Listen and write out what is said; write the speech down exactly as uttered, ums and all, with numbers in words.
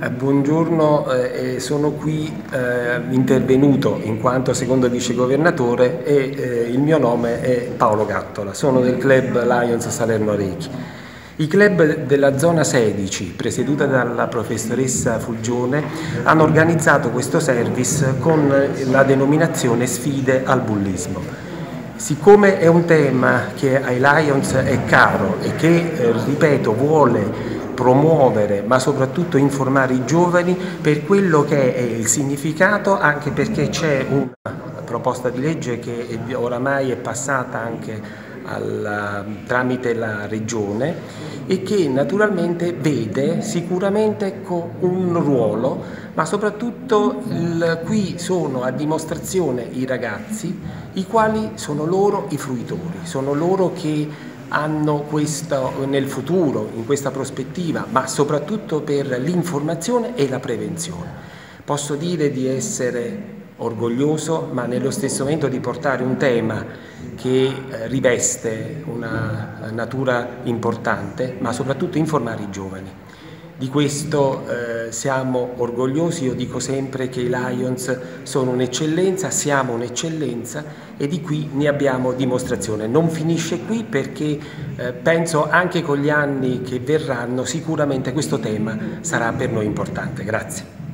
Eh, buongiorno, eh, sono qui eh, intervenuto in quanto secondo vicegovernatore e eh, il mio nome è Paolo Gattola, sono del club Lions Salerno Rechi. I club della zona sedici, presieduta dalla professoressa Fulgione, hanno organizzato questo service con la denominazione Sfide al bullismo. Siccome è un tema che ai Lions è caro e che, eh, ripeto, vuole promuovere ma soprattutto informare i giovani per quello che è il significato, anche perché c'è una proposta di legge che oramai è passata anche alla, tramite la Regione e che naturalmente vede sicuramente con un ruolo, ma soprattutto il, qui sono a dimostrazione i ragazzi, i quali sono loro i fruitori, sono loro che hanno questo nel futuro, in questa prospettiva, ma soprattutto per l'informazione e la prevenzione. Posso dire di essere orgoglioso, ma nello stesso momento di portare un tema che riveste una natura importante, ma soprattutto informare i giovani. Di questo eh, siamo orgogliosi. Io dico sempre che i Lions sono un'eccellenza, siamo un'eccellenza e di qui ne abbiamo dimostrazione. Non finisce qui perché eh, penso anche con gli anni che verranno sicuramente questo tema sarà per noi importante. Grazie.